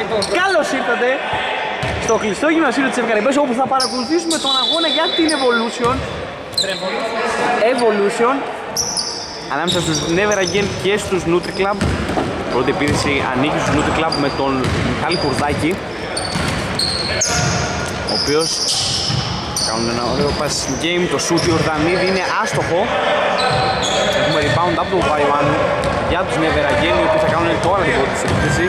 Καλώς ήρθατε στο κλειστό γυμνασίου της Ευκαρυμπές, όπου θα παρακολουθήσουμε τον αγώνα για την Evolution ανάμεσα στους Never Again και στους Nutri Club. Πρώτη επίθεση ανήκει στους Nutri Club με τον Μιχάλη Κουρδάκη, ο οποίος κάνουν ένα ωραίο passing game. Το shoot του Ορδανίδη είναι άστοχο. Έχουμε rebound από τον Βαϊωάννου για τους Never Again, οι οποίοι θα κάνουν τώρα την πρώτη επίθεση.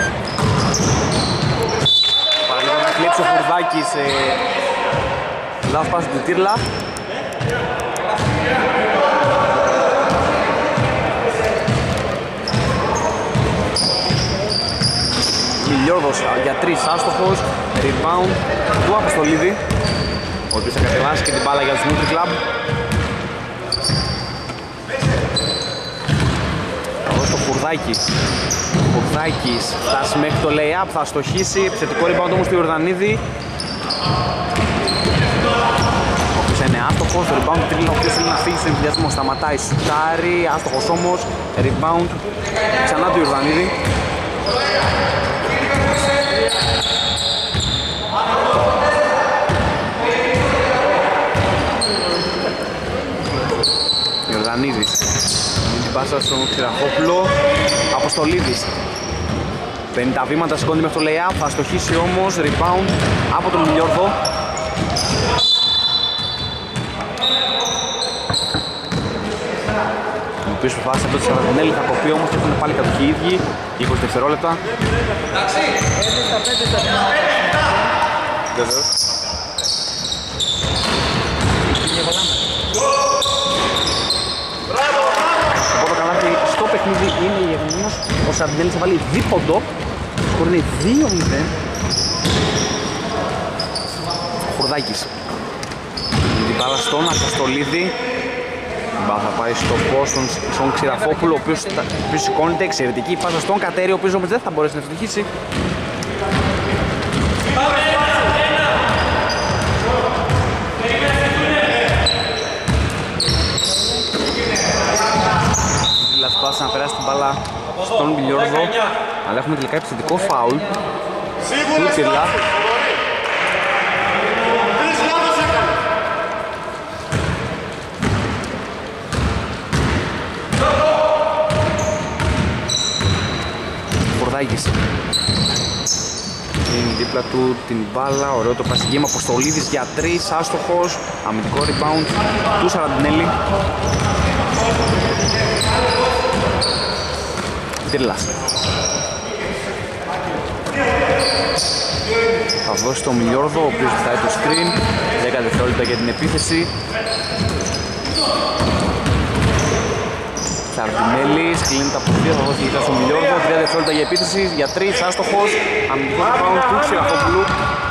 Παραλίγο να κλέψει ο Κουρδάκης λάθος πάση του Τύρλα. Μιλιόρδος για 3 άστοχος. Rebound του Αποστολίδη, ο οποίος θα κατεβάσει και την μπάλα για τους Nutri Club. Εδώ στο Κουρδάκη. Ο Κουρδάκης φτάσει μέχρι το lay-up, θα στοχίσει. Επιθετικό rebound όμως του Ιορδανίδη, ο οποίος είναι άστοχος. Το rebound του Τρίλα, ο οποίος θέλει να φύγει στον εμφυδιασμό. Σταματάει, σουτάρει, άστοχος όμως. Rebound ξανά του Ιορδανίδη. Ιορδανίδης, την πάσα στον Ξηραφόπουλο. Αποστολίδης παίρνει τα βήματα, σηκώνει μέχρι το lay-up, θα στοχίσει όμως. Rebound από τον Μιλιόρδο. Ο οποίος προσπάθησε από το Σαραντινέλη, θα κοπεί όμως και έχουν πάλι κατοχή οι ίδιοι. 20 δευτερόλεπτα. Βεβαίως. Στο παιχνίδι είναι γεγονός. Ο Σαραντινέλης θα βάλει δίποντο. Το είναι 2-0. Χορδάκης. Την μπάλα στον Αποστολίδη. Η μπάλα θα πάει στο post στον Ξηραφόπουλο, ο οποίος σηκώνεται. Εξαιρετική πάσα στον Κατέρι, ο οποίος όμως δεν θα μπορέσει να ευτυχίσει. Πάση να περάσει την μπάλα στον Μιλιόρδο, αλλά έχουμε τελικά επιθετικό φάουλ του Τύρλα. Κορδάκης είναι δίπλα του την μπάλα, ωραίο το passing game. Αποστολίδης για 3, άστοχος. Αμυντικό rebound του Σαραντινέλη. Τύρλας θα δώσει το Μιλιόρδο, ο οποίος ζητάει το screen. 10 δευτερόλεπτα για την επίθεση. Σαραντινέλης κλείνει τα ποδία, θα δώσει γητά στο Μιλιόρδο. 3 δευτερόλεπτα για επίθεση, για 3, άστοχος. Αμυντικό rebound του Ξηραφόπουλου.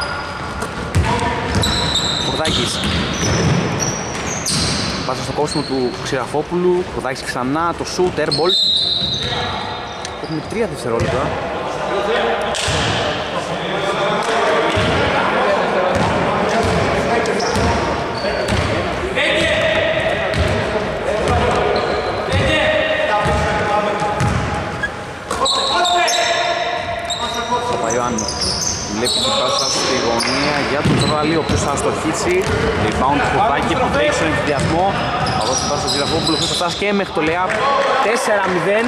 Κουρδάκης, πάσα στο κόψιμο του Ξηραφόπουλου. Κουρδάκης ξανά, το shoot, airball. Έχουμε 3 δευτερόλεπτα. Παπαϊωάννου βλέπει την πάσα στη γωνία για τον Τρόλη, ο οποίος θα αστοχίσει. Rebound του Κουρδάκη που τρέχει στον ενθουσιασμό. Θα δώσει την πάσα στον Ξηραφόπουλο, ο οποίος θα φτάσει και μέχρι το lay-up. 4-0.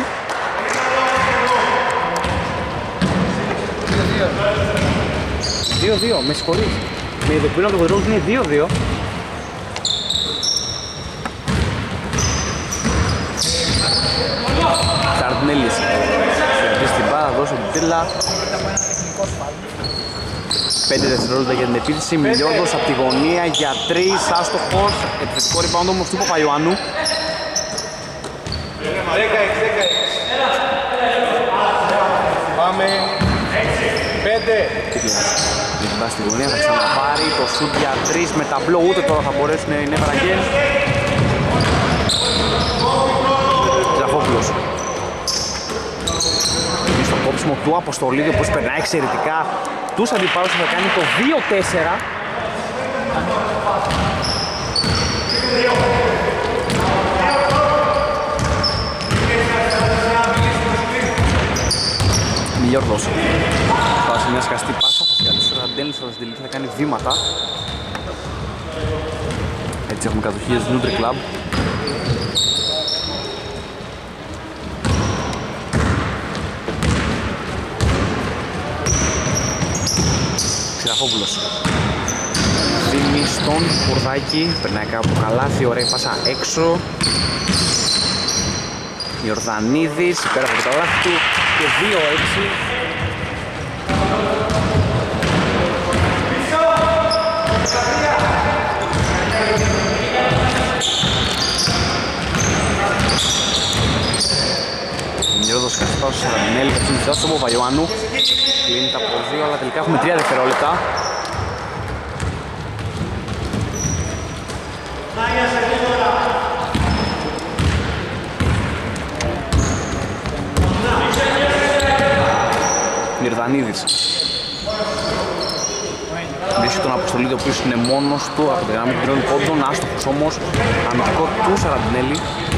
2-2, με συγχωρείς. Με ειδοποιούν από το κοντρόλ είναι 2-2. Σαραντινέλης κρατήσει την μπάλα, δώσει την Τύρλα. 5 δευτερόλεπτα για την επίθεση. Μιλιόρδος από τη γωνία για 3, άστοχος. Επιθετικό rebound όμως του Παπαϊωάννου. Πάμε 5. Την στη γωνία, θα ξαναπάρει το shoot για 3 με ταμπλό, ούτε τώρα θα μπορέσουν οι Never Again. Ξηραφόπουλος είναι στο κόψιμο του Αποστολίδη, όπως περνάει εξαιρετικά τους αντιπάλους, θα κάνει το 2-4. Μιλιόρδος σε μια σκαστή πάσα, θα συγκρατήσει ο Ραντέλης, αλλά στην τελική θα κάνει βήματα. Έτσι έχουμε κατοχή του Nutri Club. Ξηραφόπουλος δίνει στον Χουρδάκη, περνάει κάπου το καλάθι, ωραία πάσα έξω. Ιορδανίδης πέρα από το καλάθι του και 2-6. Μιώδος Κασπάος, Σαραντινέλη, κατσίνει στον Παπαϊωάννου. Κλείνει τα από 2, αλλά τελικά έχουμε 3 δευτερόλεπτα. Ιορδανίδης βρίσκει τον Αποστολίδη, ο οποίος είναι μόνος του από τη γραμμή των πόντων, άστοχος όμως, αμυντικό του Σαραντινέλη.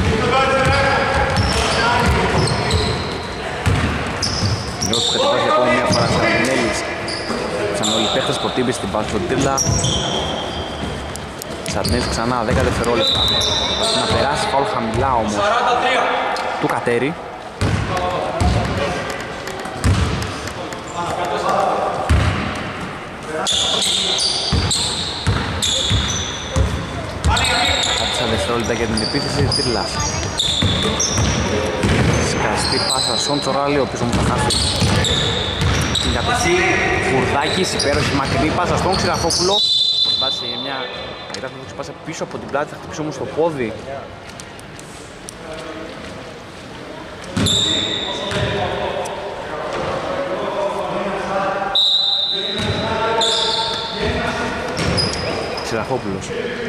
Νιώθει που κατεβάζει ακόμα μια φορά Σαραντινέλης. Σαν όλοι οι παίχτες προτύπει στην πάση του Τύρλα. Σαραντινέλης ξανά 10 δευτερόλεπτα. Να περάσει φάουλ χαμηλά όμως του Κατέρι. Άτισα δευτερόλεπτα για την επίθεση της Τύρλας. Σκαστή πάσα στον Τσοράλη, ο οποίος όμως θα χάσει την κατοχή. Χουρδάκης, υπέροχη μακρινή πάσα στον Ξηραφόπουλο. Προσπάθησε για μια γράφη πάσα πίσω από την πλάτη, θα χτυπήσει όμως το πόδι. Ξηραφόπουλος.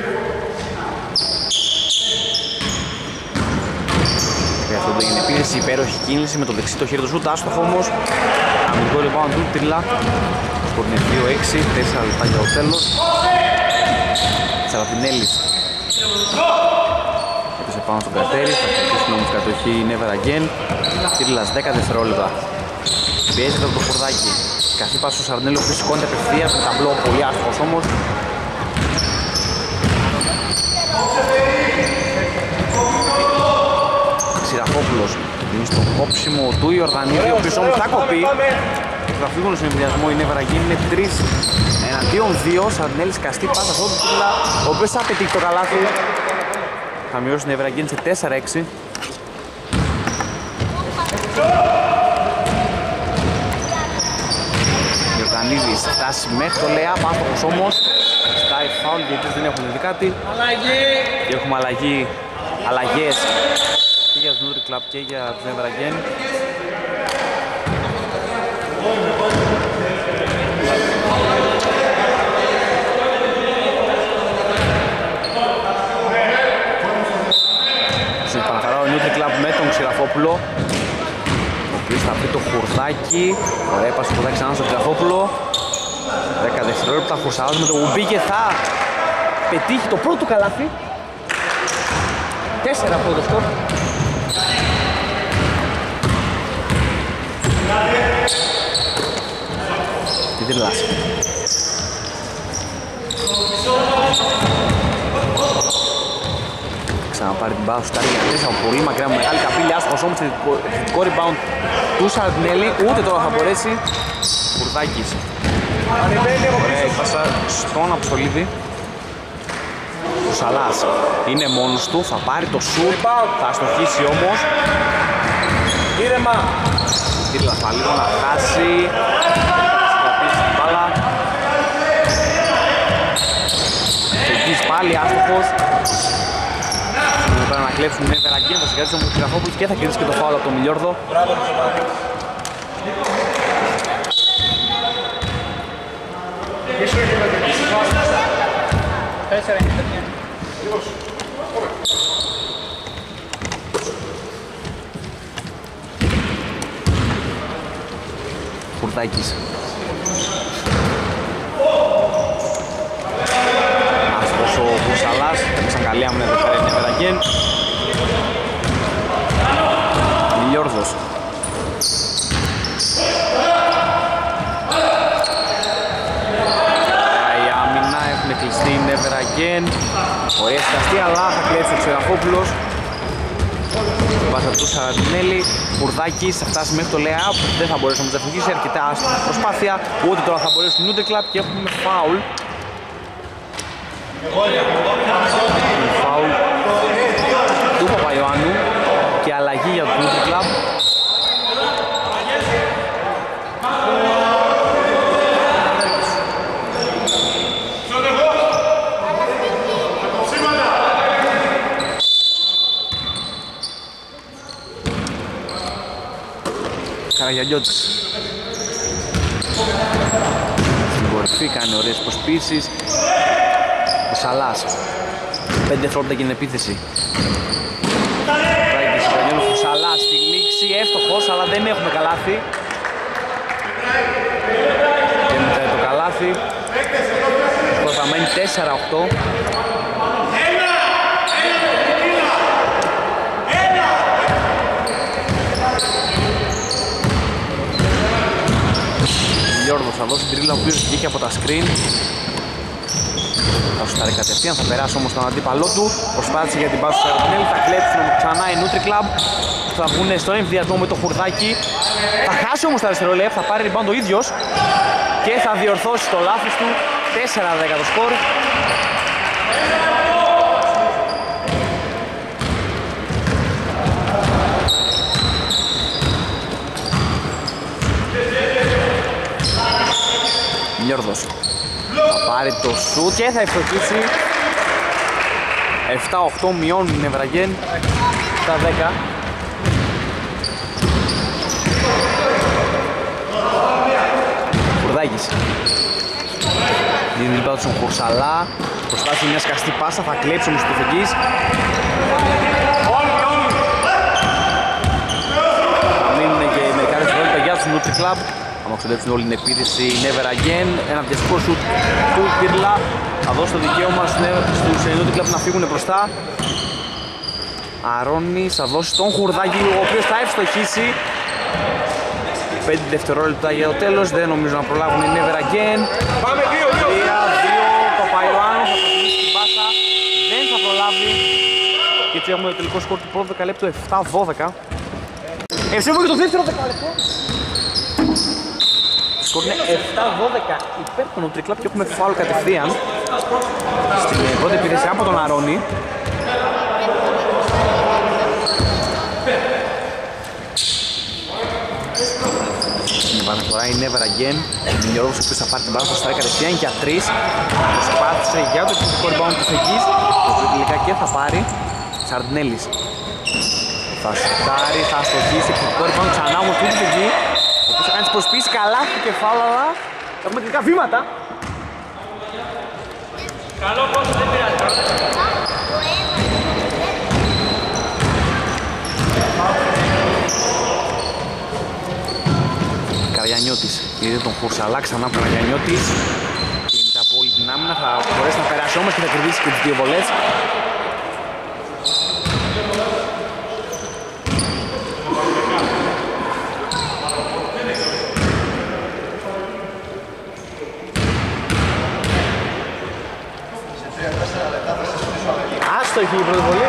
Χρειάζονται για την επίθεση, υπέροχη κίνηση με το δεξί το χέρι του σούτ, άστοχο όμως. Αμυντικό λοιπόν του Τρίλα. Σκορ είναι 2-6, 4 λεπτά για το τέλος. Σαραντινέλης έπεσε πάνω στον Κατέρι, θα κρατήσει όμως κατοχή Never Again. Τρίλας 10 δευτερόλεπτα. Πιέζεται από το Χουρδάκι. Καθή πάση στο Σαραντινέλη, ο οποίος σηκώνεται απευθείας με ταμπλό, πολύ άστοχος όμως. Ξηραφόπουλος δίνει στο κόψιμο του Ιορδανίδη, ο οποίος όμως θα κοπεί. Θα φύγουν στον εμβολιασμό, η Never Again είναι 3 εναντίον 2. Σαραντινέλης καστή πάσα στον Τύρλα, ο οποίος θα πετύχει το καλάθι. Θα μειώσει την Never Again σε 4-6. Ιορδανίδης φτάσει μέχρι το Λεά, πάστοχος όμως. Στάει φάουλ γιατί δεν έχουν δει κάτι. Και έχουμε αλλαγές και για το Nutri Club και για το Never Again. Στην παρακαλώ ο Nutri Club με τον Ξηραφόπουλο, ο οποίος θα πει το Χουρδάκι. Ωραία, πας το Χουρδάκι ξανά στον Ξηραφόπουλο. 10 δευτερόλεπτα, Χουρσαλάς με το Ουμπί και θα πετύχει το πρώτο καλάθι. 4 από το σκορ. Τι Τύρλας. Ξαναπάρει την μπάλα, σουτάρει για τρεις από πολύ μακριά με μεγάλη καπήλη, άστοχος όμως θετικό rebound του Σαραντινέλη, ούτε τώρα θα μπορέσει. Χουρδάκης. Ωραία, πάσα στον Αποστολίδη. Ο Σαλάς είναι μόνος του, θα πάρει το σουτ, θα αστοχίσει όμως. Ήρεμα. Τύρλας θα λίγο να χάσει. Θα κρατήσει την μπάλα. Εκεί πάλι άστοχος. Πρέπει να κλέψουν Never Again, θα συγκρατήσει όμως τον Ξηραφόπουλο και θα κερδίσει και το φάουλ από τον Μιλιόρδο. Χουρδάκης. Άστοχος ο Χουρσαλάς, έπαιξαν καλή άμυνα εδώ πέρα η Never Again. Μιλιόρδος. Never Again. Ωραία σταστή, αλλά θα κλέψει ο Ξεραφόπουλος. Πάσα του Σαραντινέλη, Κουρδάκης θα φτάσει μέχρι το lay-up, δεν θα μπορέσει όμως να φυγήσει αρκετά στην προσπάθεια, ούτε τώρα θα μπορέσει το Nutri Club και έχουμε φάουλ. Φάουλ του Παπαϊωάννου και αλλαγή για το Nutri Club. Καραγιαννιώτης στην κορυφή, κάνει ωραίες προσπίσεις. Ο Σαλάς 5 δευτερόλεπτα για την επίθεση. Ο Σαλάς στη λήξη, εύστοχος, αλλά δεν έχουμε καλάθι. Και μετά το καλάθι προταμένει 4-8. Γιώργος θα δώσει τρίλα, ο οποίος βγήκε από τα screen. Θα σουτάρει κατευθείαν, θα περάσει όμως τον αντίπαλό του. Προσπάθησε για την πάση του Σαραντινέλη, θα κλέψουν ξανά η Nutri Club. Θα βγουν στον εμβιασμό με το Χουρδάκι. Θα χάσει όμως τα δευτερόλεπτα, θα πάρει rebound ο ίδιος και θα διορθώσει το λάθος του. 4-10 το σκορ. Λιόρδος θα πάρει το σουτ και θα ευστοχίσει. 7-8 μειώνουν την Never Again στα 10. Κουρδάκης δίνει λοιπόν στον Χουρσαλά, προσπάθησε μια σκαστή πάσα, θα κλέψει όμως το Φεγγής. Θα μείνουν και μερικά δευτερόλεπτα για τους Nutri Club. Θα ξοδέψουν όλη την επίθεση Never Again. Ένα βιαστικό σουτ του Πυρλά. Θα δώσει το δικαίωμα στους Nutri Club να φύγουν μπροστά. Αρώνης θα δώσει τον Χουρδάκη, ο οποίος θα ευστοχίσει. 5 δευτερόλεπτα για το τέλος, δεν νομίζω να προλάβουν οι Never Again. Πάμε 3-2, Παπαϊωάννου θα προτιμήσει την πάσα. Δεν θα προλάβει. Και έτσι έχουμε το τελικό σκορ του πρώτου δεκαλέπτου 7-12. Ευσέβω και το δεύτερο δεκαλέπτο. Το σκορ είναι 7-12 υπέρ των Nutri Club και έχουμε φάουλ κατευθείαν στην πρώτη επίθεση από τον Αρώνη. Τώρα η Never Again. Ο Μινιώδος ο οποίος θα πάρει την μπάλα, θα στάρει κατευθείαν για 3. Προσπάθησε για το επιθετικό rebound του Φεγγής, το οποίο τελικά και θα πάρει. Σαρντινέλης θα σουτάρει, θα στοχίσει επιθετικό rebound ξανά όμως του Φεγγή, ο οποίος θα κάνει τις προσπίσεις καλά στο κεφάλι, αλλά έχουμε τελικά βήματα. Καλό πόσο δεν πειράζει. Καραγιαννιώτης είδε τον Χουρσαλά, ξανά από τον Καραγιαννιώτης. Κινείται από όλη την άμυνα, θα μπορέσει να περάσει όμως και θα κερδίσει και τις δύο βολές. Άστοχη η πρώτη βολή.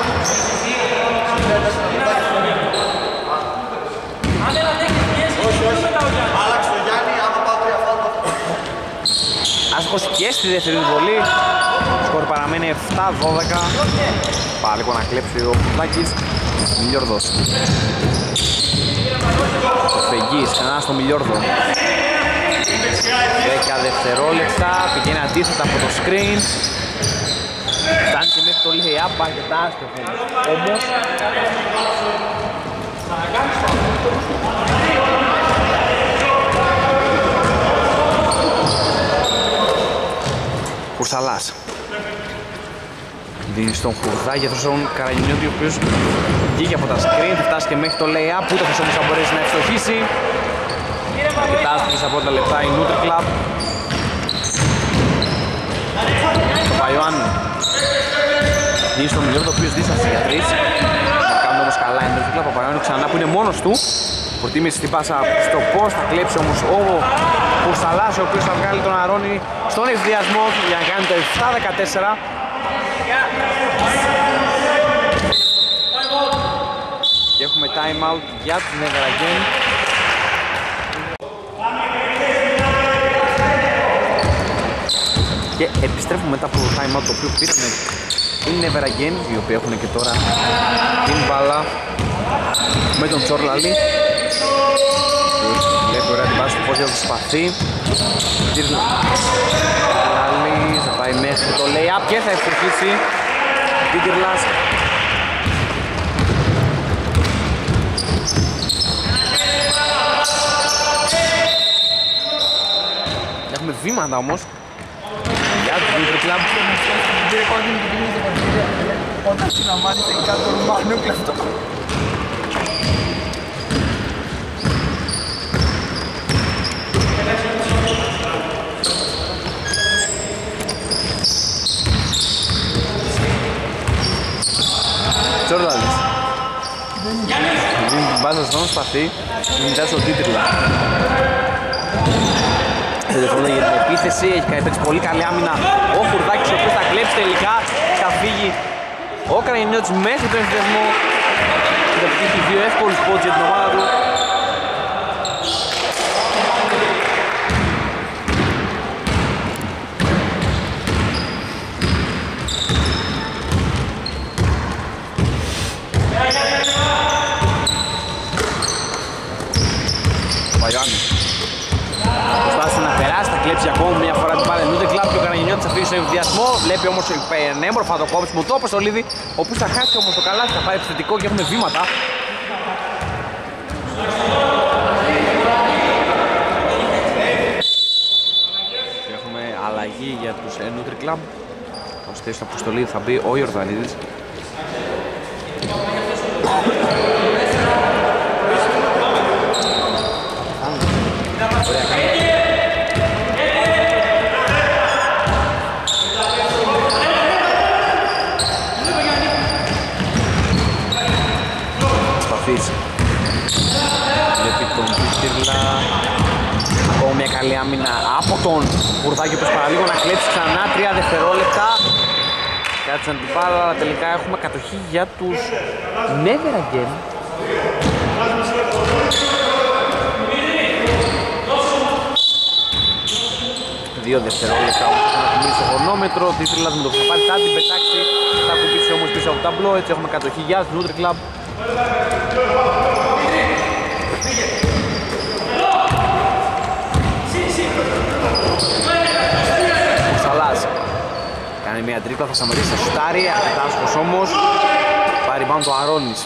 Άσχος και στη δεύτερη βολή. Σκορ παραμένει 7-12. Πάλι να κλέψει ο Κουρδάκης. Μιλιόρδος. Ο Φεγγής ξανά στο Μιλιόρδο. 10 δευτερόλεπτα. Πηγαίνει αντίθετα από το screen. Φτάνει και μέχρι το lay-up, αρκετά άστοχο όμως. Κουρσαλάς δίνει στον Χουρδάκη, αυτός τον Καραγιαννιώτη, ο οποίος βγήκε από τα screen, θα φτάσει και μέχρι το lay-up, ούτε αυτός όμως θα μπορέσει να ευστοχίσει. Αρκετά άστοχες από τα λεπτά η Nutri Club. Το Παϊωάννου δίνει στον Μιλιόρδο, ο οποίος δίστασε για 3. Θα κάνουν όμως καλά η Nutri Club. Ο Παϊωάννου ξανά που είναι μόνος του. Προτίμησε την πάσα στο post, θα κλέψει όμως ο Κουρσαλάς, ο οποίος θα βγάλει τον Αρώνη στον ευθυδιασμό για να κάνει το 7-14. Και έχουμε time out για τους Never Again. Και επιστρέφουμε μετά από το time out το οποίο πήραμε οι Never Again, οι οποίοι έχουν και τώρα την μπάλα με τον Τσόρλαλη. Βλέπει ωραία την πάση του πόδια του σπαθί. Τσόρλαλης θα πάει μέχρι το lay-up και θα ευστοχίσει Τίντιρλας. Έχουμε βήματα όμως για το Country Club. Όταν συναμβάνει τελικά το Ρουμάνο κλεφτό. Τσόρλαλης δίνει την μπάζα στον σπαθί, μετά στο Τίντιρλα. Δευτερόλεπτα για την επίθεση, έχει παίξει πολύ καλή άμυνα ο Χουρδάκης, ο οποίος θα κλέψει τελικά, θα φύγει ο Κρανινιώτης μέχρι τον ευθυδιασμό και θα πετύχει δύο εύκολους πόντους για την ομάδα του. Παγιάννη προσπάθησε να περάσει, θα κλέψει ακόμα μια φορά την μπάλα Country Club και ο Καραγινιώτης θα φύγει στο ευθυδιασμό. Βλέπει όμως πανέμορφα το κόψιμο του Αποστολίδη, ο οποίος θα χάσει όμως το καλάθι, θα πάρει επιθετικό και έχουμε βήματα. Και έχουμε αλλαγή για τους Country Club. Ως θέση του Αποστολίδη θα μπει ο Ιορδανίδης. Βλέπει τον Τίντιρλα. Ακόμα μια καλή άμυνα από τον Κουρδάκη, όπως παραλίγο να κλέψει ξανά 3 δευτερόλεπτα. Κάτσαν την μπάλα, αλλά τελικά έχουμε κατοχή για τους Never Again. Δύο δευτερόλεπτα όμως θα κουμπίσει το χρονόμετρο. Ο Τίντιρλας με το που θα πάρει θα την πετάξει, θα κουμπίσει όμως πίσω από το ταμπλό. Έτσι έχουμε κατοχή για τους Country Club. Ο Σαλάς κάνει μια τρίπλα, θα σταματήσει, θα σουτάρει, αρκετά όμως. Πάρει πάνω το Αρώνης.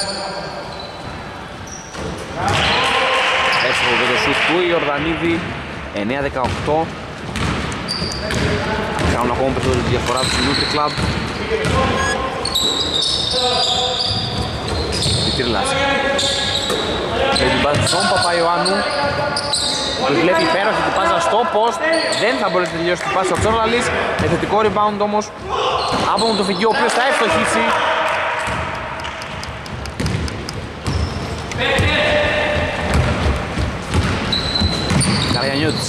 Έσχο με το σουτ του Ιορδανίδη, 9-18. Κάνουν ακόμα περισσότερη διαφορά του Country Club. Τίντιρλας με την πάση στον Παπαϊωάννου, ο οποίος βλέπει υπέροχη την πάσα στο post, δεν θα μπορέσει να τελειώσει την πάσα ο Τσόρλαλης. Θετικό rebound όμως από τον Τοφική, ο οποίος θα ευστοχίσει. Καραγιαννιώτης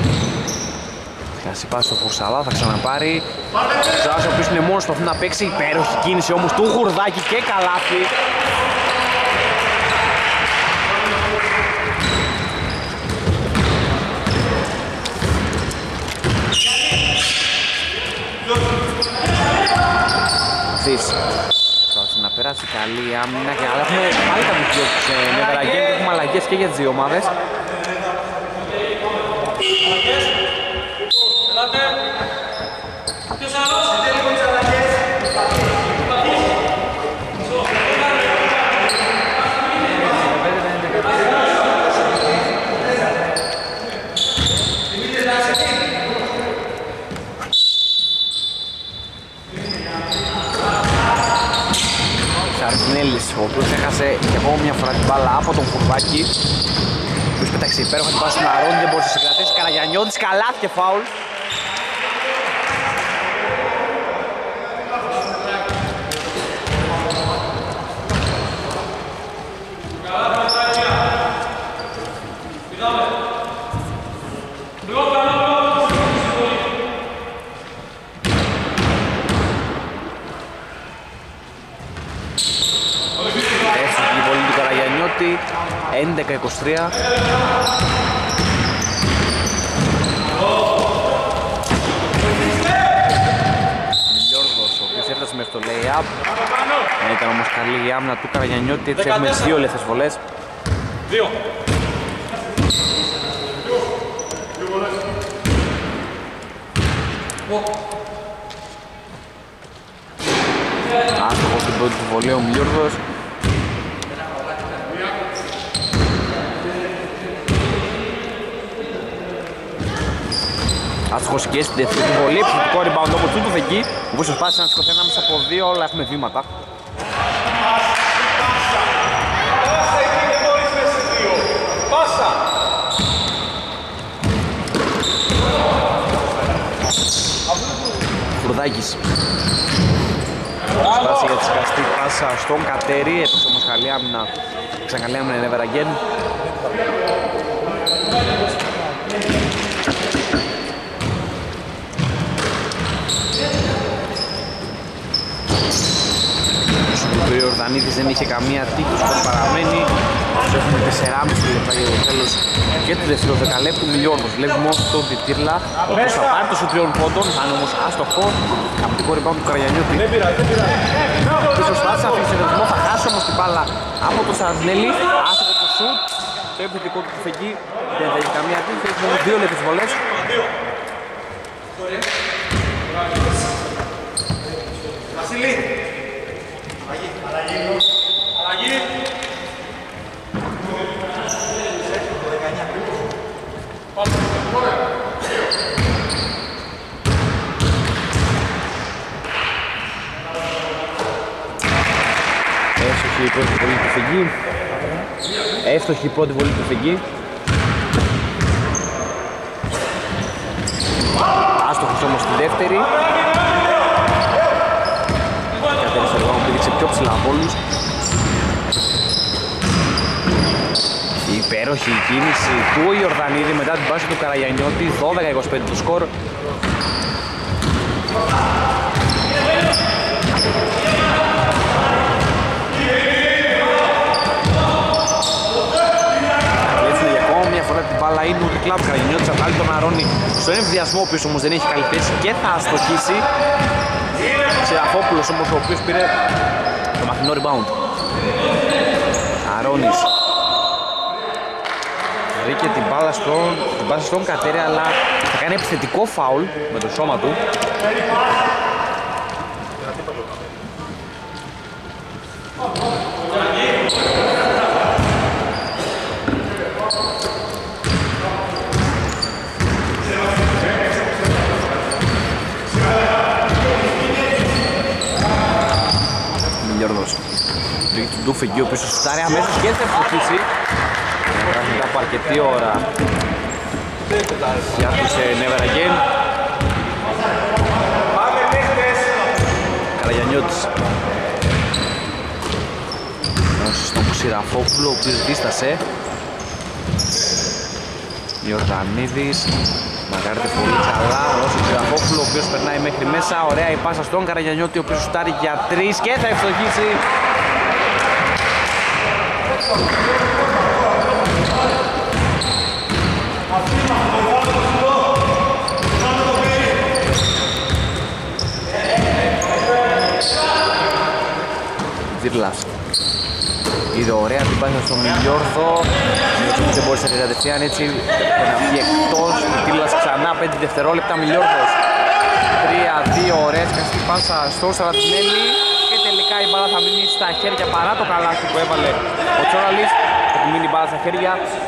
χάσει πάση στο Κουρσαλά, θα ξαναπάρει. Ο Κουρσαλάς ο οποίος είναι μόνος, προσπαθεί να παίξει, υπέροχη κίνηση όμως του Χουρδάκη και καλάθι. Προσπάθησε να περάσει καλή άμυνα και αλλά έχουμε πάλι κάποιους Never Again και έχουμε αλλαγές και για τις δύο ομάδες. Ο οποίος έχασε και ακόμα μια φορά την μπάλα από τον Κουρβάκη, ο οποίος πέταξε υπέροχα την πάση στον Αρώνη, δεν μπορούσε να συγκρατήσει. Καραγιαννιώτης, καλάθι και φάουλ. Νιώτη, 11-23. Μιλιόρδος, ο οποίος έφτασε μέχρι το lay-up. Ήταν όμως καλή η άμυνα του Καραγιαννιώτη, έτσι έχουμε τις 2 ελεύθερες βολές. 2. Άστοχος στην πρώτη του βολή ο Μιλιόρδος. Άστοχος και στην δεύτερη του βολή. Επιθετικό rebound από Τσούτοφ εκεί, ο οποίος προσπάθησε να σηκωθεί ανάμεσα από 2, όλα έχουμε βήματα. Φουρδάκης. Προσπάθησε για τη σκαστή πάσα στον Κατέρι, έπαιξε όμως καλή άμυνα. Ξανακαλή άμυνα never again. Ο Ιορδανίδης δεν είχε καμία τύχη, σκορ παραμένει. Έχουμε 4,5 λεπτά για το τέλος και του δεύτερου δεκαλέπτου. Μιλιόρδος βλέπει μόνο τον Τιτήρλα, ο οποίος θα πάρει το σου 3 πόντων, θα είναι όμως άστοχο. Καπτικό rebound του Καραγιαννιώτη. Πίσω σπάσει, αφήσει σε ρυθμό, θα χάσει όμως την μπάλα από τον Σαρδινέλη. Άστοχο το σουτ, το επιθετικό του Κουφεγγί δεν θα έχει καμία τύχη, έχει μόνο 2 λεπτές βολές. Βασίλη! Αλλαγή! Εύστοχη η πρώτη βολή του Φεγγί. Εύστοχη η πρώτη βολή του Φεγγί. Άστοχος όμως στη δεύτερη. Κατέρευσε αργά μου, πήδηξε πιο ψηλά από όλους. Η υπέροχη κίνηση του Ιορδανίδη μετά την πάση του Καραγιαννιώτη, 12-25 το σκορ. Κλέψουν για ακόμα μια φορά την μπάλα είναι ούτε κλαμπ. Καραγιαννιώτης θα βάλει τον Αρώνη στον εμβιασμό, ο οποίος όμως δεν έχει καλή θέση και θα αστοχίσει. Ξεραφόπουλος όμως, ο οποίος πήρε το μαθηνό rebound. Αρώνης βρήκε την μπάλα στον Κατέρι, αλλά θα κάνει επιθετικό φάουλ με το σώμα του. Μιλιόρδος βρήκε τον Ντούφεγγι, ο οποίος σουτάρει αμέσως και θα ευτυχίσει. Μετά από αρκετή ώρα για τους never again. Καραγιαννιώτης δώσει στον Ξηραφόπουλο, ο οποίος δίστασε. Ιορδανίδης μαγάρεται πολύ καλά, δώσει τον Ξηραφόπουλο, ο οποίος περνάει μέχρι μέσα. Ωραία η πάσα στον Καραγιαννιώτη, ο οποίος σουτάρει για 3 και θα ευστοχίσει. Τιτήρλας είδε ωραία την πάσα στον Μιλιόρδο, δεν μπορούσε να κατευθείαν έτσι να βγει εκτός. Τιτήρλας ξανά 5 δευτερόλεπτα. Μιλιόρδος 3-2, ωραία σκαστή πάσα στον Σαραντινέλη και τελικά η μπάλα θα μείνει στα χέρια παρά το καλάθι που έβαλε ο Τσόραλης. Θα μείνει η μπάλα στα χέρια.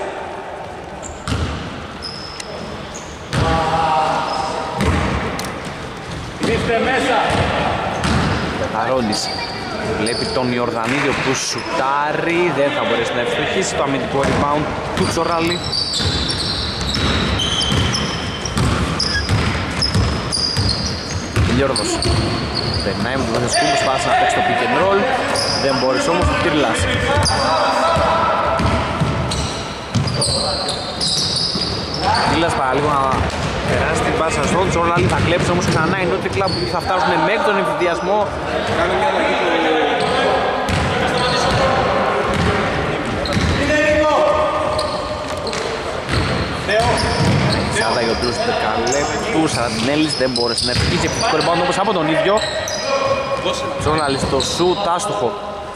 Είστε μέσα! Αρώνης βλέπει τον Ιορδανίδη, ο οποίος σουτάρει, δεν θα μπορέσει να ευστοχίσει. Το αμυντικό rebound του Τσοράλη. Μιλιόρδος περνάει με τον Βασιλσκού, προσπάθησε να παίξει το pick and roll, δεν μπόρεσε όμως ο Τιτήρλας. Τιτήρλας παραλίγο να περάσει την πάσα στον Τσοράλη, θα κλέψει όμως ξανά η Νότια Κλαμπ που θα φτάσουν μέχρι τον εμφυδιασμό. του. Σαραντινέλης δεν μπόρεσε να επιτύχει επιθετικό rebound όπως από τον ίδιο. Τζόναλης το σουτ άστοχο.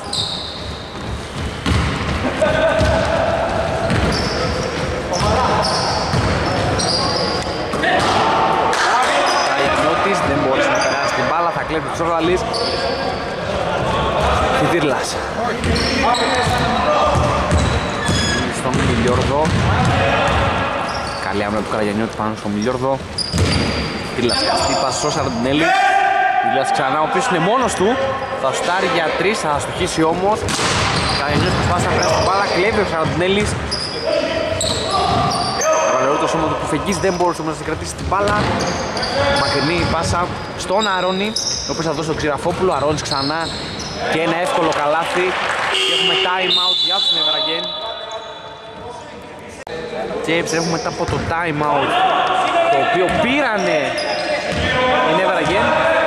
Καγιανιώτης δεν μπόρεσε να περάσει την μπάλα, θα κλέβει ο Τζόναλης. Τιτήρλας στον Μιλιόρδο. Καλή άμυνα του Καραγιανιώτη πάνω στον Μιλιόρδο. Τιτήρλας καστή πάση στο Σαραντινέλη. Τιτήρλας ξανά, ο οποίος είναι μόνος του. Θα στάρει για 3, θα αστοχίσει όμως. Καραγιανιώτης προσπάθησε να περάσει την μπάλα, κλέβει ο Σαραντινέλης. Καβαλαιό το σώμα του Κουφεγγής, δεν μπορούσε όμως να κρατήσει την μπάλα. Μακρινή πάσα στον Αρώνη, ο οποίος θα δώσει τον Ξηραφόπουλο. Αρώνης ξανά και ένα εύκολο καλάθι. Και έχουμε time out για τους Never Again. Και επιστρέφουμε μετά από το time out, το οποίο πήρανε οι Never Again,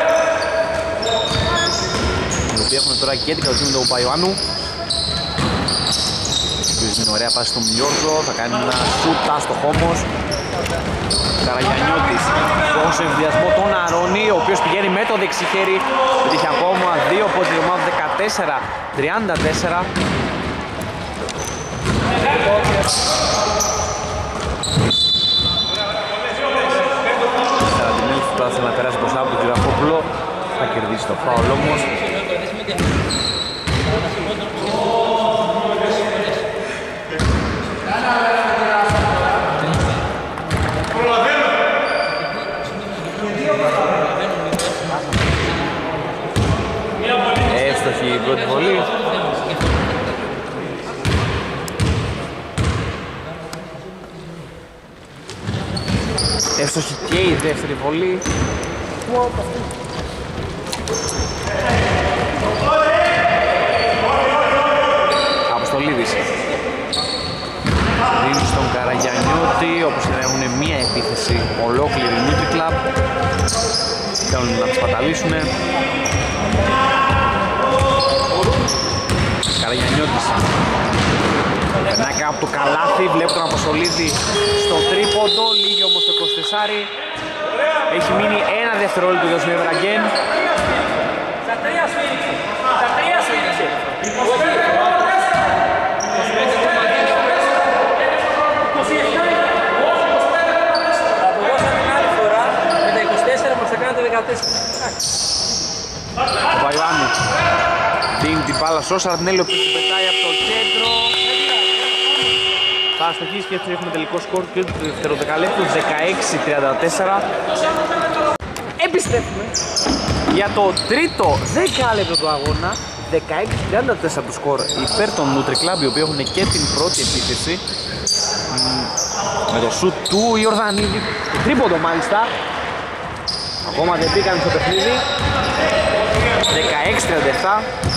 οι οποίοι έχουν τώρα και την κατοχή με τον Παπαϊωάννου. Είναι ωραία πάση στον Μιλιόρδο, θα κάνει ένα σουτ άστοχο όμως. Καραγιανιώτης στον συνδυασμό τον Αρώνη, ο οποίος πηγαίνει με το δεξιχέρι. Πετύχει ακόμα 2 από την ομάδα 14-34. Σαραντινέλης προσπάθησε να περάσει μπροστά από τον Γραφόπουλο, θα κερδίσει το φάουλ όμως. Εύστοχη η πρώτη βολή. Εύστοχη και η δεύτερη βολή. Αποστολίδης δίνει στον Καραγιανιώτη, όπως έχουν μία επίθεση ολόκληρη Nutri Club. Θέλουν να τις παταλίσουνε. Καραγιανιώτης περνάει κάπου το καλάθι, βλέπει τον Αποστολίδη στο τρίποντο, λίγη όμως το 24. Έχει μείνει ένα δευτερόλεπτο για τους Never Again. Στα τρία σφίγγισε. Θα αποδώσαν την άλλη φορά με τα 24 μας θα κάνετε 14. Ο Παϊωάννου δίνει την μπάλα στο Σαραντινέλη, ο οποίος την πετάει από το κέντρο. Θα αστοχίσει και έτσι έχουμε τελικό σκορ και του δευτεροδεκαλέπτου 16-34. Επιστρέφουμε για το τρίτο δεκάλεπτο του αγώνα. 16-34 το σκορ υπέρ των Nutri Club, οι οποίοι έχουν και την πρώτη επίθεση με το σουτ του Ιορδανίδη, το τρίποντο μάλιστα. Ακόμα δεν μπήκαν στο παιχνίδι. 16-37.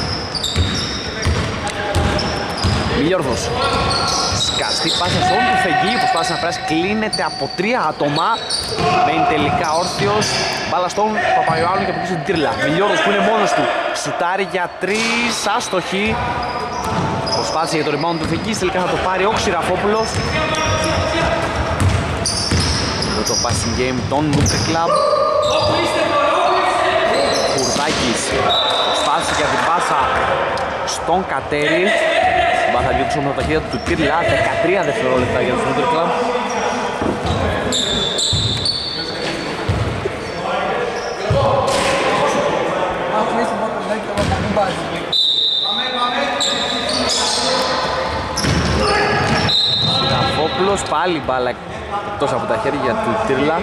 Μιλιόρδος σκαστή πάσα στον Κουφεγγί, προσπάθησε να περάσει, κλείνεται από 3 άτομα. Μένει τελικά όρθιος, μπάλα στον Παπαϊωάννου και από πίσω την Τύρλα. Μιλιόρδος που είναι μόνος του, σουτάρει για 3, άστοχη. Προσπάθησε για το rebound του Κουφεγγί, τελικά θα το πάρει ο Ξηραφόπουλος. Με το passing game των Nutri Club. Κουρδάκης προσπάθησε για την πάσα στον Κατέρι. Θα διώξουμε από τα χέρια του Τύρλα, 13 δευτερόλεπτα για τους Nutri Club. Σταφόπουλος, πάλι μπάλα εκτός από τα χέρια του Τύρλα.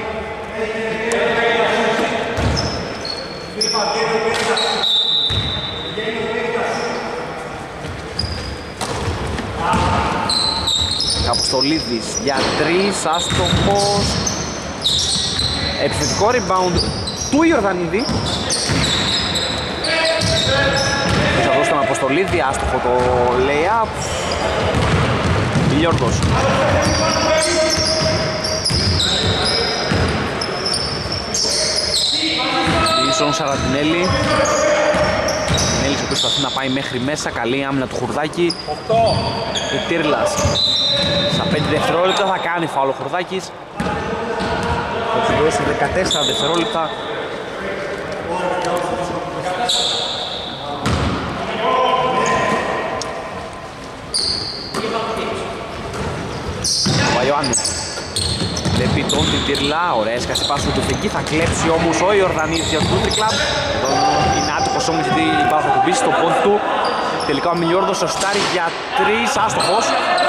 Αποστολίδης για 3, άστοχος. Επιθετικό rebound του Ιορδανίδη. Θα δώσει τον Αποστολίδη, άστοχο το lay-up. Μιλιόρδος. Ίσον Σαραντινέλη. Σαραντινέλης ο οποίος προσπαθεί να πάει μέχρι μέσα, καλή άμυνα του Χουρδάκη. Του Τύρλας. Στα 5 δευτερόλεπτα θα κάνει φάουλ ο Χουρδάκης. Θα του δώσει 14 δευτερόλεπτα. Ο Παϊωάννου βλέπει τον Τιντυρλά, ωραία έσκασε πάσο του Φεγγί, θα κλέψει όμως ο Ιορδανίδης για το Country Club. Εδώ είναι άτυχος όμως γιατί η μπάλα θα κουμπίσει στο πόδι του. Τελικά ο Μιλιόρδος σωστάρει για 3, άστοχος.